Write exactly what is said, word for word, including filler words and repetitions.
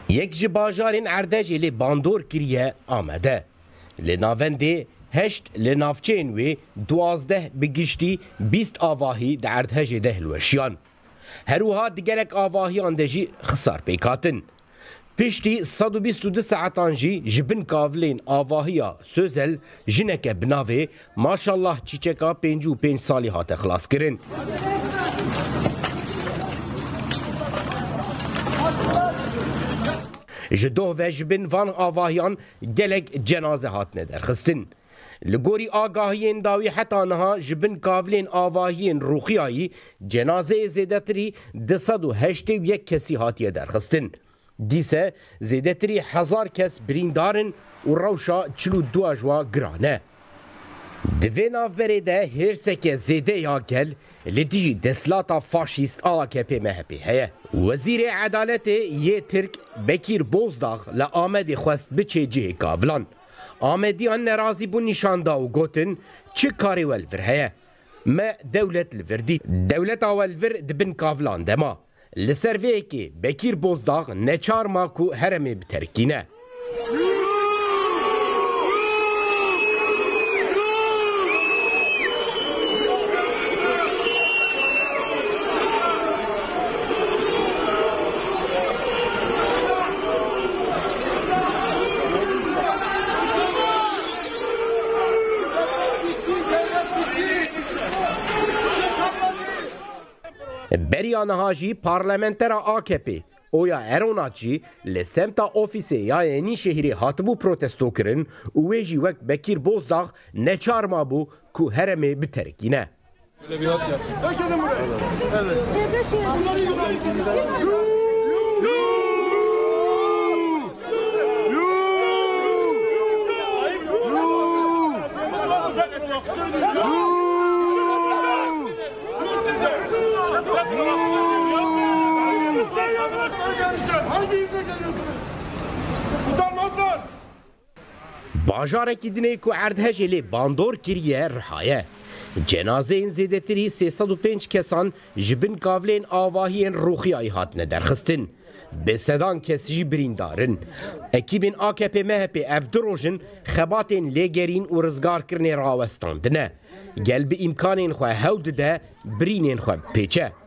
یک ji bajarên Erdêjê lê bandor kiriye Amede. Li navendê heşt li navçeyên wê duwazdeh bi giştî bîst avahî di Erdhejê de hilweşiyan. Herûha digelek avahiyan de jî xisar pêk hatin. Piştî sed û bîst û du saetan jî ji bin kavilên avahiya Sözel jineke bi navê maşallah çîçeka pêncî û pênc salî hate xilaskirin. Ji doh ve ji bin van avahiyan gelek cenaze hatine derxistin. Li gorî agahiyên dawî heta niha ji bin kavilên avahiyên Rûxiyayî cenazeyê zêdetirî di sed û heştê û yek kesî hatiye derxistin. Dîse zêdetirî hezar kes birîndarin û rewşa çil û du jwa giran e. Di vê navberê de hêrseke zêde ya gel li dijî deslata faşîst A K P M H P heye. Wezîrê Edaletê yê Tirk Bekîr Bozdağ li Amedê xwest biçe cihê kavilan. Amediyan nerazî bû nîşanda û gotin çi karê we li vir heye. Me dewlet li vir dît. Dewleta we li vir di bin kavilan dema. Li ser vê yekê Bekîr Bozdağ neçarma ku heremê biterkîne. Beriya niha jî parlamentera A K P Oya Eronat jî li semta ofîsê ya Yenîşehirê hatibû protesto kirin û wê jî wek Bekîr Bozdağ neçarma bû ku heremê biterkîne. Bajarekî dinê ku Erdhejê lê bandor kiriye rihaye. Cenazeyên zêdetirî sê sed û pênc kesan ji bin kavilên avahiyên Rûxiyayî hatine derxistin. Bêsedan kes jî birîndarin. Ekîbên A K P M H P ev du rojin xebatên lêgerîn û rizgarkirinê rawestandine. Gel bi îmkanên xwe hew dide birînên xwe pêçe.